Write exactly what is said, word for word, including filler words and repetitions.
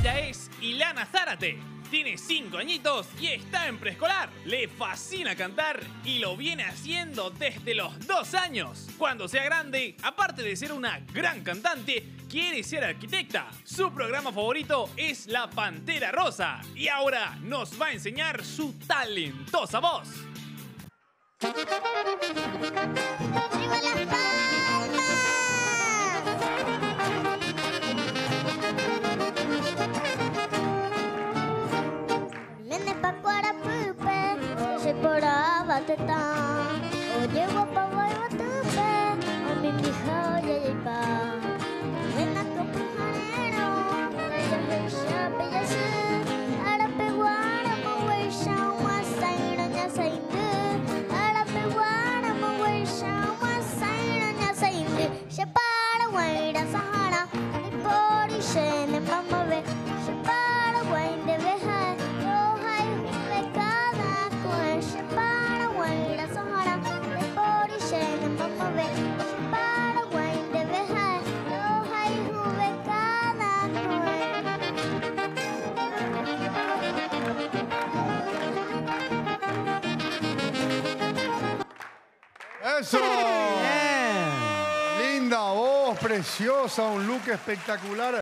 Ella es Ilana Zárate. Tiene cinco añitos y está en preescolar. Le fascina cantar y lo viene haciendo desde los dos años. Cuando sea grande, aparte de ser una gran cantante, quiere ser arquitecta. Su programa favorito es La Pantera Rosa. Y ahora nos va a enseñar su talentosa voz. ¡Arriba las palmas! Viene pa' Cuarapupe, soy por Abatetán. Oye, guapa, voy a tupe, o mi hija, oye, y pa. Ven a copujanero, calla, bella, bella, sí. Ahora peguara, mo, wey, shao, ma, saira, ña, sainde. Ahora peguara, mo, wey, shao, ma, saira, ña, sainde. Se para, guaira, sahara, de por y shene, mamá, ve. Se para, guainde, veja, roja y juve, cada cual. Se para, guaira, sahara, de por y shene, mamá, ve. Se para, guainde, veja, roja y juve, cada cual. ¡Eso! Linda voz, preciosa, un look espectacular.